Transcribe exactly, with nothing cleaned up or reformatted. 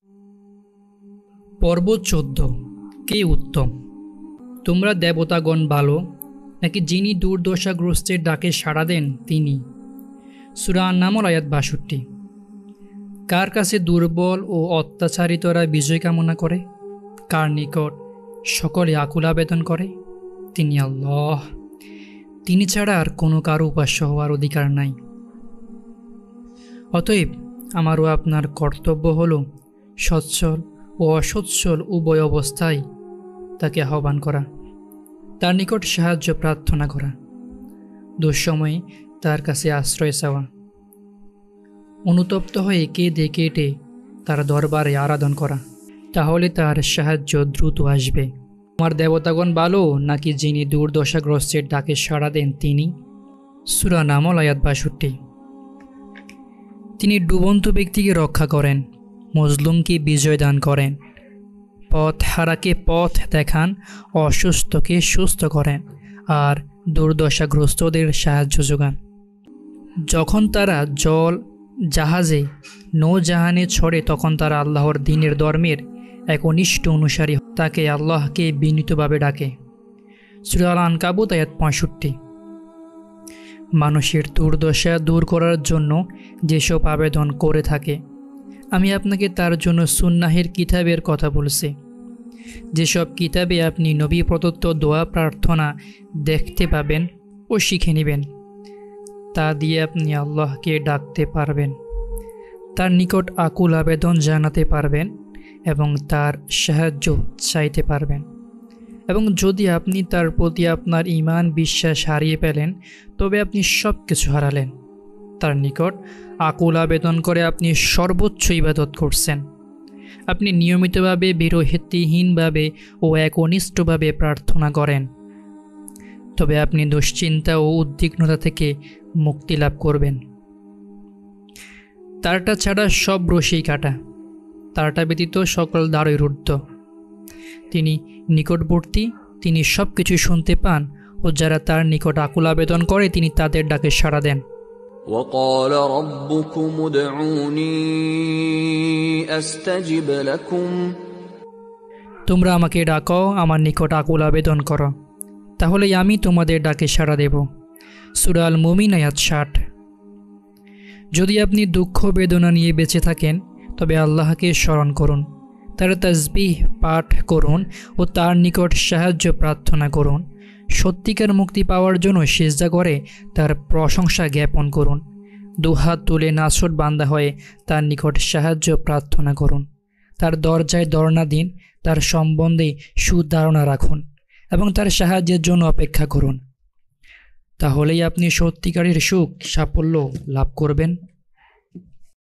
পর্ব চোদ্দ। কে উত্তম? তোমরা দেবতাগণ ভালো, নাকি যিনি দুর্দশাগ্রস্তের ডাকে সাড়া দেন তিনি? সূরা আন-নামল আয়াত বাষট্টি। কার কাছে দুর্বল ও অত্যাচারিতরা বিজয় কামনা করে? কার নিকট সকলে আকুল আবেদন করে? তিনি আল্লাহ। তিনি ছাড়া আর কোনো কারো উপাস্য হওয়ার অধিকার নাই। অতএব আমারও আপনার কর্তব্য হল সচ্ছল ও অসচ্ছল উভয় অবস্থায় তাকে আহ্বান করা, তার নিকট সাহায্য প্রার্থনা করা, দুঃসময়ে তার কাছে আশ্রয় চাওয়া, অনুতপ্ত হয়ে কেঁদে কেটে তার দরবারে আরাধন করা, তাহলে তার সাহায্য দ্রুত আসবে। আমার দেবতাগণ ভালো, নাকি যিনি দুর্দশাগ্রস্তের ডাকে সাড়া দেন তিনি? সূরা নামল আয়াত বাষট্টি। তিনি ডুবন্ত ব্যক্তিকে রক্ষা করেন, মজলুমকে বিজয় দান করেন, পথ হারাকে পথ দেখান, অসুস্থকে সুস্থ করেন, আর দুর্দশাগ্রস্তদের সাহায্য যোগান। যখন তারা জল জাহাজে নৌজাহানে ছড়ে তখন তারা আল্লাহর দ্বীনের ধর্মের একনিষ্ঠ অনুসারী তাকে আল্লাহকে বিনীতভাবে ডাকে। সূরা আল-আনকাবুত আয়াত পঁয়ষট্টি। মানুষের দুর্দশা দূর করার জন্য যেসব আবেদন করে থাকে, আমি আপনাকে তার জন্য সুন্নাহের কিতাবের কথা বলছি। যেসব কিতাবে আপনি নবী প্রদত্ত দোয়া প্রার্থনা দেখতে পাবেন ও শিখে নেবেন, তা দিয়ে আপনি আল্লাহকে ডাকতে পারবেন, তার নিকট আকুল আবেদন জানাতে পারবেন এবং তার সাহায্য চাইতে পারবেন। এবং যদি আপনি তার প্রতি আপনার ঈমান বিশ্বাস হারিয়ে ফেলেন তবে আপনি সব কিছু হারালেন। তার নিকট আকুল আবেদন করে আপনি সর্বোচ্চ ইবাদত করছেন। আপনি নিয়মিতভাবে বিরতিহীনভাবে ও একনিষ্ঠভাবে প্রার্থনা করেন, তবে আপনি দুশ্চিন্তা ও উদ্বিগ্নতা থেকে মুক্তি লাভ করবেন। তারটা ছাড়া সব রশি কাটা, তারটা ব্যতীত সকল দ্বারই রুদ্ধ। তিনি নিকটবর্তী, তিনি সব কিছু শুনতে পান, ও যারা তার নিকট আকুল আবেদন করে তিনি তাদের ডাকে সাড়া দেন। وَقَالَ رَبُّكُمُ ادْعُونِي أَسْتَجِبْ لَكُمْ। তোমরা আমাকে ডাকো, আমার নিকট আকুল আবেদন করো, তাহলেই আমি তোমাদের ডাকে সাড়া দেব। সূরা আল মুমিন আয়াত ষাট। যদি আপনি দুঃখ বেদনা নিয়ে বেঁচে থাকেন তবে আল্লাহকে স্মরণ করুন, তার তাসবিহ পাঠ করুন ও তার নিকট সাহায্য প্রার্থনা করুন। সত্যিকার মুক্তি পাওয়ার জন্য সিজদা করে তার প্রশংসা জ্ঞাপন করুন। দুহাত তুলে নাছর বান্দা হয়ে তার নিকট সাহায্য প্রার্থনা করুন। তার দরজায় ধরনা দিন, তার সম্বন্ধে সুধারণা রাখুন এবং তার সাহায্যের জন্য অপেক্ষা করুন। তাহলেই আপনি সত্যিকারের সুখ সাফল্য লাভ করবেন।